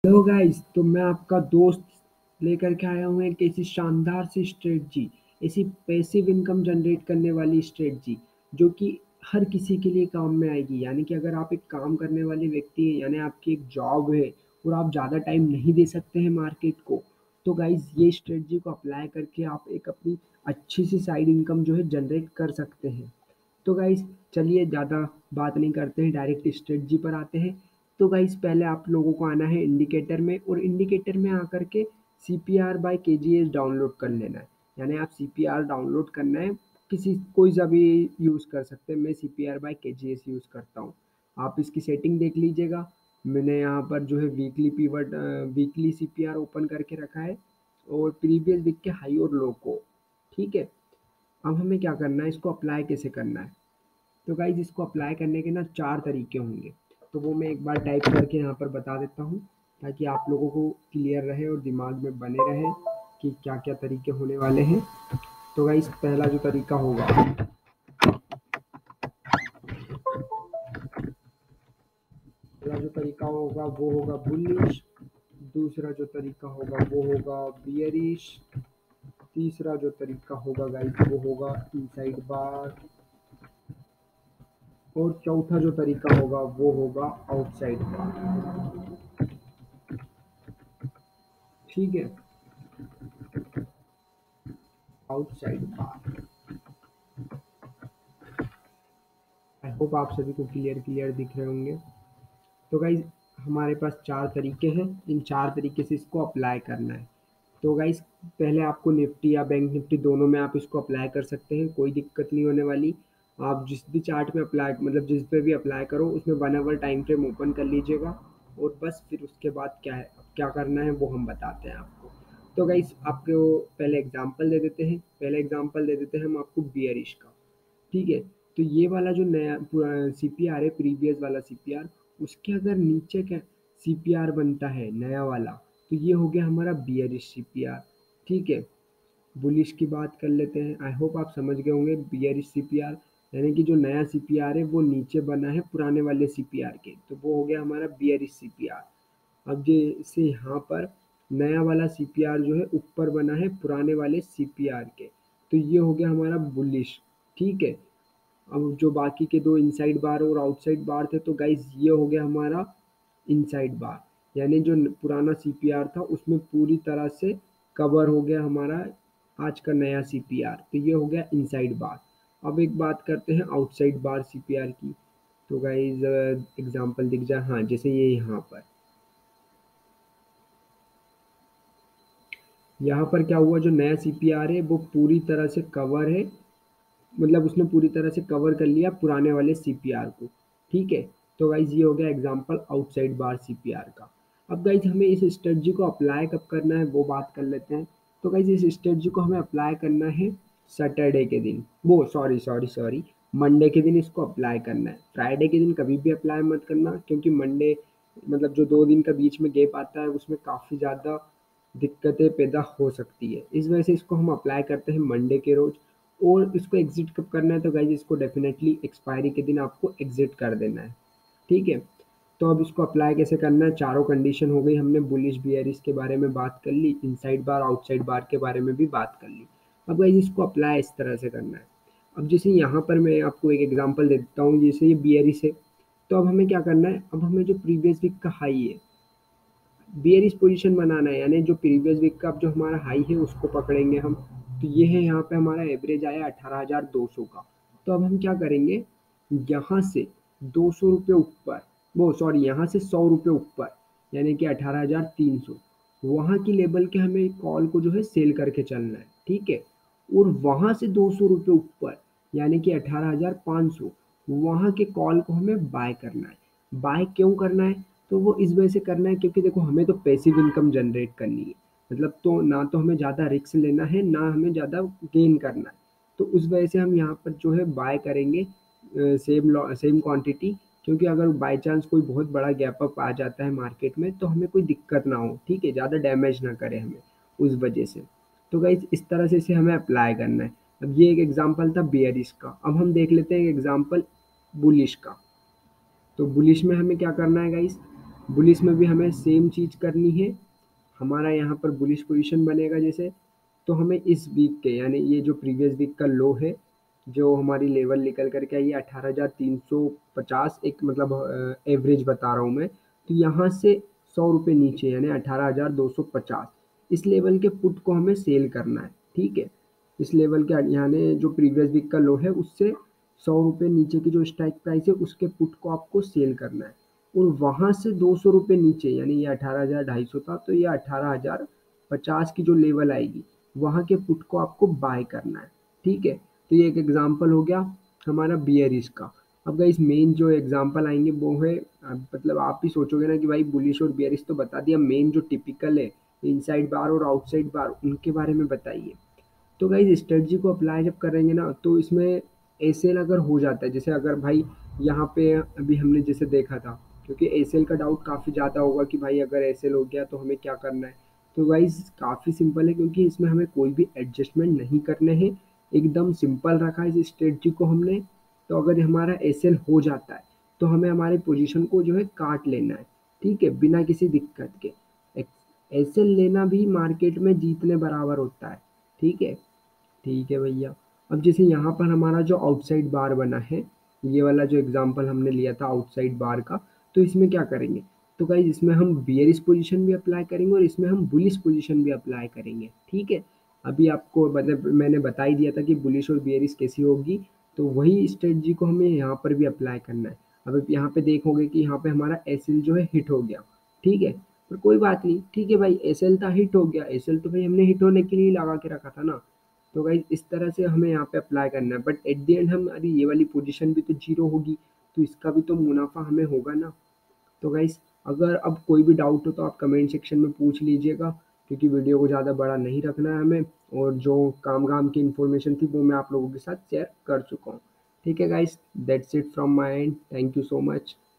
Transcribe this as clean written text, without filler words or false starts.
Hello guys, तो मैं आपका दोस्त लेकर के आया हूँ एक ऐसी शानदार सी स्ट्रेटजी, ऐसी पैसिव इनकम जनरेट करने वाली स्ट्रेटजी जो कि हर किसी के लिए काम में आएगी। यानी कि अगर आप एक काम करने वाले व्यक्ति हैं, यानी आपकी एक जॉब है और आप ज़्यादा टाइम नहीं दे सकते हैं मार्केट को, तो गाइस ये स्ट्रेटजी को अप्लाई करके आप एक अपनी अच्छी सी साइड इनकम जो है जनरेट कर सकते हैं। तो गाइस चलिए ज़्यादा बात नहीं करते हैं, डायरेक्ट स्ट्रेटजी पर आते हैं। तो गाइस पहले आप लोगों को आना है इंडिकेटर में, और इंडिकेटर में आकर के CPR बाय KGS डाउनलोड कर लेना है। यानी आप CPR डाउनलोड करना है, किसी कोई सा भी यूज़ कर सकते हैं। मैं CPR बाय KGS यूज़ करता हूँ। आप इसकी सेटिंग देख लीजिएगा। मैंने यहाँ पर जो है weekly pivot weekly CPR open करके रखा है और प्रीवियस वीक के हाई और लो को। ठीक है, अब हमें क्या करना है, इसको अप्लाई कैसे करना है। तो गाइज इसको अप्लाई करने के ना 4 तरीके होंगे। तो वो मैं एक बार टाइप करके यहाँ पर बता देता हूँ, ताकि आप लोगों को क्लियर रहे और दिमाग में बने रहे कि क्या-क्या तरीके होने वाले हैं। तो गाइज पहला जो तरीका होगा, वो होगा बुलिश। दूसरा जो तरीका होगा वो होगा बियरिश। तीसरा जो तरीका होगा गाइज वो होगा इनसाइड बार। और चौथा जो तरीका होगा वो होगा आउटसाइड बार। ठीक है, आउटसाइड बार। आई होप आप सभी को क्लियर क्लियर दिख रहे होंगे। तो गाइज हमारे पास 4 तरीके हैं, इन 4 तरीके से इसको अप्लाई करना है। तो गाइज पहले आपको निफ्टी या बैंक निफ्टी दोनों में आप इसको अप्लाई कर सकते हैं, कोई दिक्कत नहीं होने वाली। आप जिस भी चार्ट में अप्लाई, मतलब जिस पे भी अप्लाई करो उसमें 1 आवर टाइम फ्रेम ओपन कर लीजिएगा, और बस फिर उसके बाद क्या है, क्या करना है वो हम बताते हैं आपको। तो गाइज आपको पहले एग्जांपल दे देते हैं, हम आपको बियरिश का। ठीक है, तो ये वाला जो नया CPR है, प्रीवियस वाला CPR, उसके अगर नीचे क्या CPR बनता है नया वाला, तो ये हो गया हमारा बियरिश CPR। ठीक है, बुलिश की बात कर लेते हैं। आई होप आप समझ गए होंगे। बियरिश CPR यानी कि जो नया CPR है वो नीचे बना है पुराने वाले CPR के, तो वो हो गया हमारा बियरिश CPR। अब जैसे यहाँ पर नया वाला CPR जो है ऊपर बना है पुराने वाले CPR के, तो ये हो गया हमारा बुलिश। ठीक है, अब जो बाकी के 2 इनसाइड बार और आउटसाइड बार थे, तो गाइस ये हो गया हमारा इनसाइड बार। यानी जो पुराना CPR था उसमें पूरी तरह से कवर हो गया हमारा आज का नया CPR, तो ये हो गया इनसाइड बार। अब एक बात करते हैं आउटसाइड बार CPR की। तो गाइस एग्जांपल दिख जाए, हाँ जैसे ये यहाँ पर क्या हुआ, जो नया CPR है वो पूरी तरह से कवर है, मतलब उसने पूरी तरह से कवर कर लिया पुराने वाले CPR को। ठीक है, तो गाइज ये हो गया एग्जांपल आउटसाइड बार CPR का। अब गाइज हमें इस स्ट्रेटजी को अप्लाई कब करना है वो बात कर लेते हैं। तो गाइज इस स्ट्रेटजी को हमें अप्लाई करना है सैटरडे के दिन, वो सॉरी सॉरी सॉरी मंडे के दिन इसको अप्लाई करना है। फ्राइडे के दिन कभी भी अप्लाई मत करना, क्योंकि मंडे मतलब जो 2 दिन का बीच में गैप आता है उसमें काफ़ी ज़्यादा दिक्कतें पैदा हो सकती है। इस वजह से इसको हम अप्लाई करते हैं मंडे के रोज़। और इसको एग्ज़िट कब करना है, तो गाइज़ इसको डेफ़िनेटली एक्सपायरी के दिन आपको एग्ज़िट कर देना है। ठीक है, तो अब इसको अप्लाई कैसे करना है, चारों कंडीशन हो गई, हमने बुलिश बियरिश के बारे में बात कर ली, इनसाइड बार आउटसाइड बार के बारे में भी बात कर ली। अब गाइज़ इसको अप्लाई इस तरह से करना है। अब जैसे यहाँ पर मैं आपको एक एग्ज़ाम्पल दे देता हूँ, जैसे ये बियरिश है, तो अब हमें क्या करना है, अब हमें जो प्रीवियस वीक का हाई है, बियरिश पोजीशन बनाना है, यानी जो प्रीवियस वीक का अब जो हमारा हाई है उसको पकड़ेंगे हम। तो ये है, यहाँ पे हमारा एवरेज आया 18,200 का। तो अब हम क्या करेंगे, यहाँ से 200 रुपये ऊपर, वो सॉरी यहाँ से 100 रुपये ऊपर, यानी कि 18,300, वहाँ की लेवल के हमें कॉल को जो है सेल करके चलना है। ठीक है, और वहाँ से 200 रुपये ऊपर, यानी कि 18,500, वहाँ के कॉल को हमें बाय करना है। बाय क्यों करना है, तो वो इस वजह से करना है क्योंकि देखो हमें तो पैसिव इनकम जनरेट करनी है। मतलब तो ना तो हमें ज़्यादा रिस्क लेना है, ना हमें ज़्यादा गेन करना है। तो उस वजह से हम यहाँ पर जो है बाय करेंगे सेम क्वांटिटी, क्योंकि अगर बाय चांस कोई बहुत बड़ा गैप अप आ जाता है मार्केट में तो हमें कोई दिक्कत ना हो। ठीक है, ज़्यादा डैमेज ना करे हमें उस वजह से। तो गाइस इस तरह से इसे हमें अप्लाई करना है। अब ये एक एग्जांपल था बेयरिश का। अब हम देख लेते हैं एक एग्जांपल बुलिश का। तो बुलिश में हमें क्या करना है गाइस, बुलिश में भी हमें सेम चीज़ करनी है। हमारा यहाँ पर बुलिश पोजीशन बनेगा जैसे, तो हमें इस वीक के यानी ये जो प्रीवियस वीक का लो है, जो हमारी लेवल निकल करके आई है 18,350, एक मतलब एवरेज बता रहा हूँ मैं, तो यहाँ से 100 रुपये नीचे यानी 18,250, इस लेवल के पुट को हमें सेल करना है। ठीक है, इस लेवल के यानी जो प्रीवियस वीक का लो है उससे 100 रुपये नीचे की जो स्ट्राइक प्राइस है उसके पुट को आपको सेल करना है। और वहाँ से 200 रुपये नीचे यानी ये 18,250 था, तो ये 18,050 की जो लेवल आएगी वहाँ के पुट को आपको बाय करना है। ठीक है, तो ये एक एग्जांपल हो गया हमारा बियरिश का। अब गाइस मेन जो एग्जांपल आएंगे वो है, मतलब आप भी सोचोगे ना कि भाई बुलिश और बियरिश तो बता दिया, मेन जो टिपिकल है इनसाइड बार और आउटसाइड बार उनके बारे में बताइए। तो गाइस स्ट्रेटजी को अप्लाई जब करेंगे ना तो इसमें एसएल अगर हो जाता है, जैसे अगर भाई यहाँ पे अभी हमने जैसे देखा था, क्योंकि एसएल का डाउट काफ़ी ज़्यादा होगा कि भाई अगर एसएल हो गया तो हमें क्या करना है। तो गाइस काफ़ी सिंपल है, क्योंकि इसमें हमें कोई भी एडजस्टमेंट नहीं करने हैं, एकदम सिंपल रखा है इस स्ट्रेटजी को हमने। तो अगर हमारा एसएल हो जाता है तो हमें हमारी पोजीशन को जो है काट लेना है। ठीक है, बिना किसी दिक्कत के। एसएल लेना भी मार्केट में जीतने बराबर होता है। ठीक है, ठीक है भैया। अब जैसे यहाँ पर हमारा जो आउटसाइड बार बना है, ये वाला जो एग्जांपल हमने लिया था आउटसाइड बार का, तो इसमें क्या करेंगे, तो गाइस इसमें हम बियरिश पोजीशन भी अप्लाई करेंगे और इसमें हम बुलिश पोजीशन भी अप्लाई करेंगे। ठीक है, अभी आपको मतलब मैंने बता ही दिया था कि बुलिश और बियरिश कैसी होगी, तो वही स्ट्रेटजी को हमें यहाँ पर भी अप्लाई करना है। अब यहाँ पे देखोगे कि यहाँ पे हमारा एसएल जो है हिट हो गया। ठीक है, पर कोई बात नहीं, ठीक है भाई, एसएल था हिट हो गया, एसएल तो भाई हमने हिट होने के लिए लगा के रखा था ना। तो गाइस इस तरह से हमें यहाँ पे अप्लाई करना है, बट एट द एंड हम अरे ये वाली पोजीशन भी तो जीरो होगी, तो इसका भी तो मुनाफा हमें होगा ना। तो गाइस अगर अब कोई भी डाउट हो तो आप कमेंट सेक्शन में पूछ लीजिएगा, क्योंकि वीडियो को ज़्यादा बड़ा नहीं रखना है हमें, और जो काम की इन्फॉर्मेशन थी वो मैं आप लोगों के साथ शेयर कर चुका हूँ। ठीक है guys, that's it from my end, thank you so much.